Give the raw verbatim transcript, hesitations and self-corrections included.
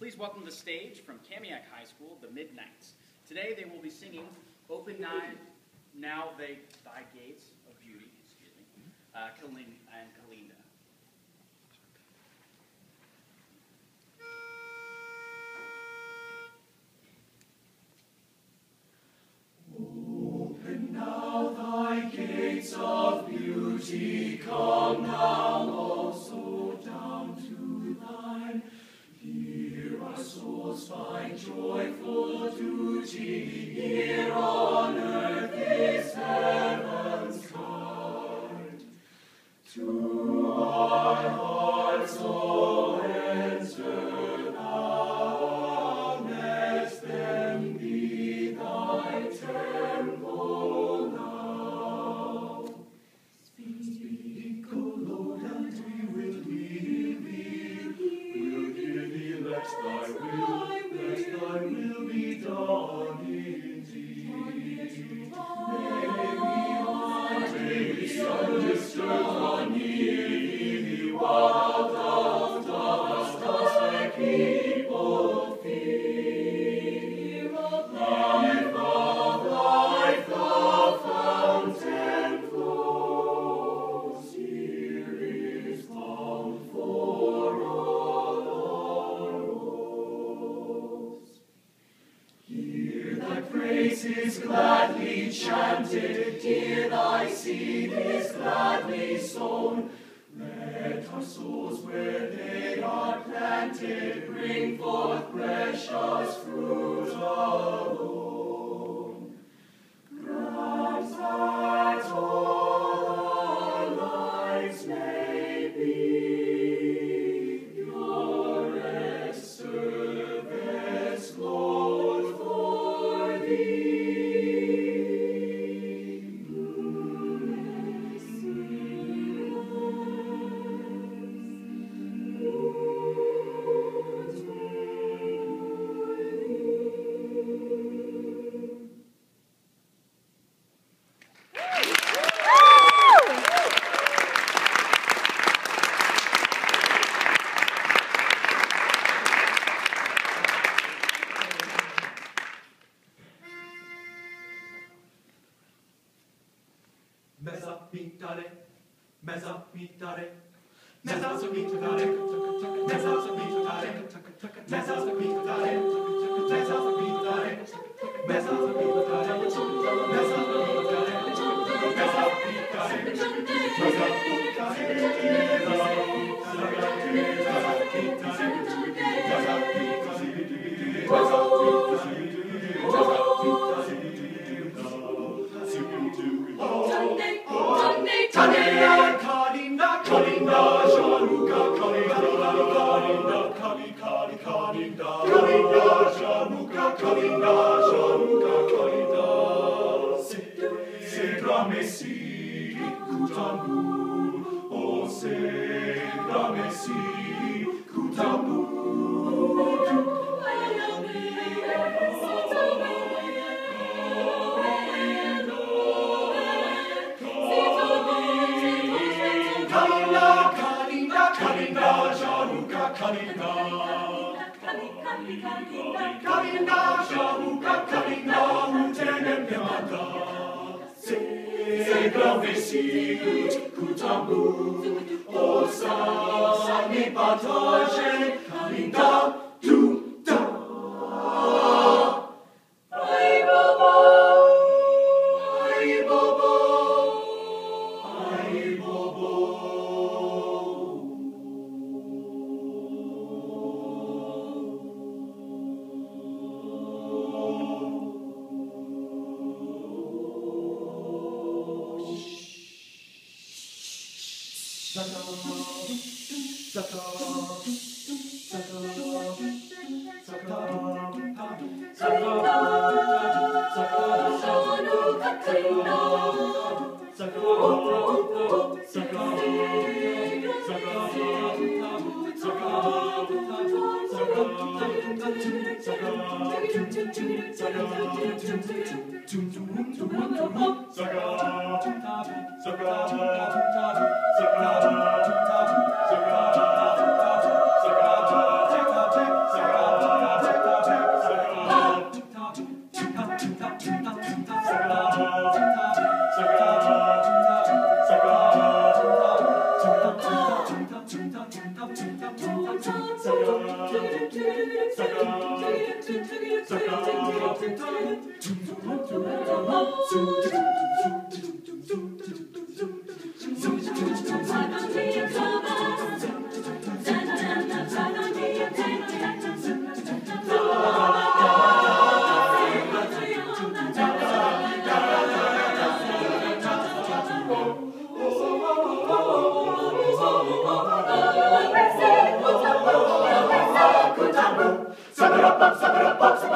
Please welcome to the stage from Kamiak High School, the Midnights. Today they will be singing Open Now They Thy Gates of Beauty, excuse me, uh, Kalinda and Kalinda. Open now thy gates of beauty, come now also down to thine. Here our souls find joyful duty, here on earth is heaven's kind. To our hearts, O enter thou, let them be thy temple now. Speak, O Lord, and we will hear thee. We'll hear thee, let thy will, let thy will be done indeed. May we undisturbed draw near thee, while thou dost thy people fear. Life of life, the fountain flows. Here is balm for all our woes. Hear thy praises gladly chanted, hear thy seed is gladly sown. Let our souls where they are planted bring forth precious fruit alone. Grant that all our lives may be purest service, Lord, for thee. Mezzapitare, mezzapitare, mezzapitare, mezzapitare, mezzapitare, mezzapitare, mezzapitare, mezzapitare, Tanea, Kalinda, Kalinda, Jamuka, Kalinda, Kalinda, Kali, Kali, Kalinda, Kalinda, Jamuka, Kalinda, Jamuka, Kalinda. Segra Messi, Kutambu, oh Segra Messi, Kutambu. Kalinda, Jamuka, Kalinda, Kalinda, Jamuka, Kalinda, Utenem Yamada, Segra Messi, Kutambu, Osa, Sani Pataje, Kalinda, Tuta. Ay Baba, ay Baba, ay Baba. Zaga, Suck it up, up, suck it up, up,